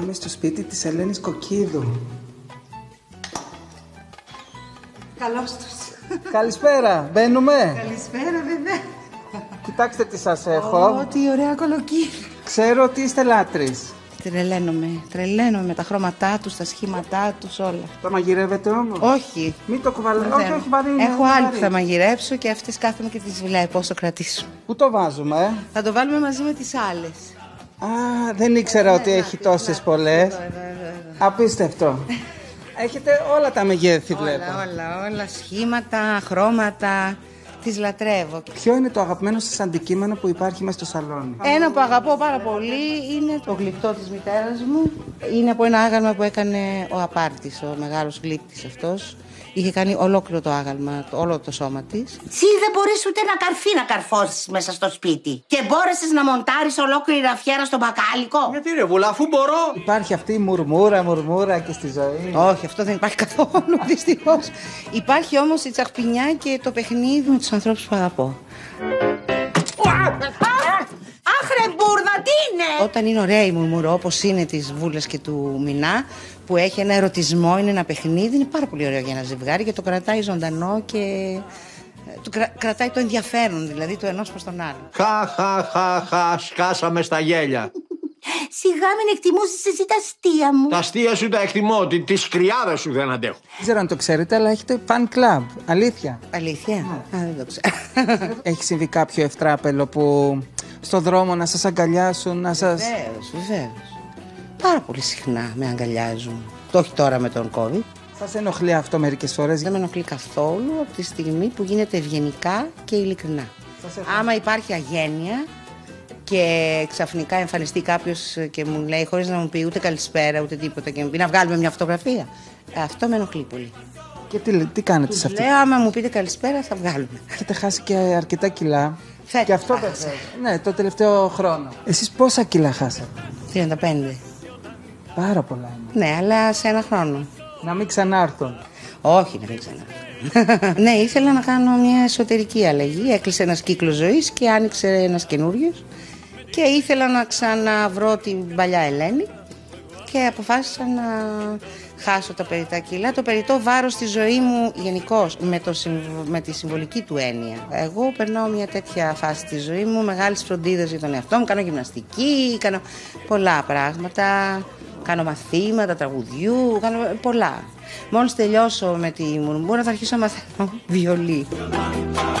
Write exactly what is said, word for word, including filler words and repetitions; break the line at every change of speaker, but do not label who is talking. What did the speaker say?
Είμαι στο σπίτι της Ελένης Κοκκίδου.
Καλώς τους.
Καλησπέρα, μπαίνουμε.
Καλησπέρα, βέβαια.
Κοιτάξτε τι σας έχω.
Ω, τι ωραία κολοκύθια.
Ξέρω ότι είστε λάτρεις.
Τρελαίνομαι, τρελαίνομαι με τα χρώματά τους, τα σχήματά τους, όλα.
Τα μαγειρεύετε όμως?
Όχι.
Μην το κουβαλάτε. Όχι, όχι, βαρύ.
Έχω άλλη που θα μαγειρέψω και αυτές κάθομαι και τις βλέπω όσο κρατήσω.
Πού το βάζουμε, ε?
Θα το βάλουμε μαζί με τις άλλες.
Α, δεν ήξερα ότι έχει τόσες πολλές. Απίστευτο. Έχετε όλα τα μεγέθη, βλέπω.
Όλα, όλα, όλα. Σχήματα, χρώματα. Τις λατρεύω.
Ποιο είναι το αγαπημένο σας αντικείμενο που υπάρχει μέσα στο σαλόνι?
Ένα που αγαπώ πάρα πολύ είναι το γλυπτό της μητέρας μου. Είναι από ένα άγαλμα που έκανε ο Απάρτης, ο μεγάλος γλύπτης αυτός. Είχε κάνει ολόκληρο το άγαλμα, όλο το σώμα της.
Εσύ δεν μπορείς ούτε ένα καρφί να καρφώσεις μέσα στο σπίτι. Και μπόρεσες να μοντάρεις ολόκληρη ραφιέρα στο μπακάλικο.
Γιατί ρε βουλά, αφού μπορώ.
Υπάρχει αυτή η μουρμούρα, μουρμούρα και στη ζωή.
Όχι, αυτό δεν υπάρχει καθόλου, δυστυχώς. Υπάρχει όμως η τσαχπινιά και το παιχνίδι με τους ανθρώπους που αγαπώ.
Αχ ρε μπουρδα, τι είναι!
Όταν είναι ωραία η μουρμούρα, όπως είναι της Βούλας και του Μινά, που έχει ένα ερωτισμό, είναι ένα παιχνίδι, είναι πάρα πολύ ωραίο για ένα ζευγάρι και το κρατάει ζωντανό και το κρα... κρατάει το ενδιαφέρον, δηλαδή το ενός προς τον άλλο.
Χα, χα, χα, χα, σκάσαμε στα γέλια.
Σιγά μην εκτιμούσες εσύ τα αστεία μου.
Τα αστεία σου τα εκτιμώ, τι- τις κρυάδες σου δεν αντέχω.
Δεν ξέρω αν το ξέρετε, αλλά έχετε fan club. Αλήθεια.
Αλήθεια? Α, δεν το ξέρω.
Έχει συμβεί κάποιο ευτράπελο που στο δρόμο να σας αγκαλιάσουν, να σας...
Βεβαίως, βεβαίως. Πάρα πολύ συχνά με αγκαλιάζουν. Το όχι τώρα με τον COVID.
Σας ενοχλεί αυτό μερικές φορές?
Δεν με ενοχλεί καθόλου από τη στιγμή που γίνεται ευγενικά και ειλικρινά. Άμα υπάρχει αγένεια και ξαφνικά εμφανιστεί κάποιος και μου λέει χωρίς να μου πει ούτε καλησπέρα ούτε τίποτα και μου πει να βγάλουμε μια φωτογραφία, αυτό με ενοχλεί πολύ.
Και τι, τι κάνετε σε αυτή?
Λέω άμα μου πείτε καλησπέρα θα βγάλουμε.
Έχετε χάσει και αρκετά κιλά.
Φέτος
Και αυτό
χάσα.
βέβαια. Ναι, το τελευταίο χρόνο. Εσείς πόσα κιλά χάσατε?
τριάντα πέντε.
Πάρα πολλά είναι.
Ναι, αλλά σε ένα χρόνο.
Να μην ξανάρθουν.
Όχι, να μην ξανά. Ναι, ήθελα να κάνω μια εσωτερική αλλαγή. Έκλεισε ένας κύκλος ζωής και άνοιξε ένας καινούριος. Και ήθελα να ξαναβρω την παλιά Ελένη. Και αποφάσισα να χάσω τα περιττά κιλά. Το περιττό βάρος στη ζωή μου γενικώς, με, το, με τη συμβολική του έννοια. Εγώ περνάω μια τέτοια φάση στη ζωή μου, μεγάλης φροντίδας για τον εαυτό μου. Κάνω γυμναστική, κάνω πολλά πράγματα. Κάνω μαθήματα τραγουδιού, κάνω πολλά. Μόλις τελειώσω με τη μουρμούρα θα αρχίσω να μαθαίνω βιολί.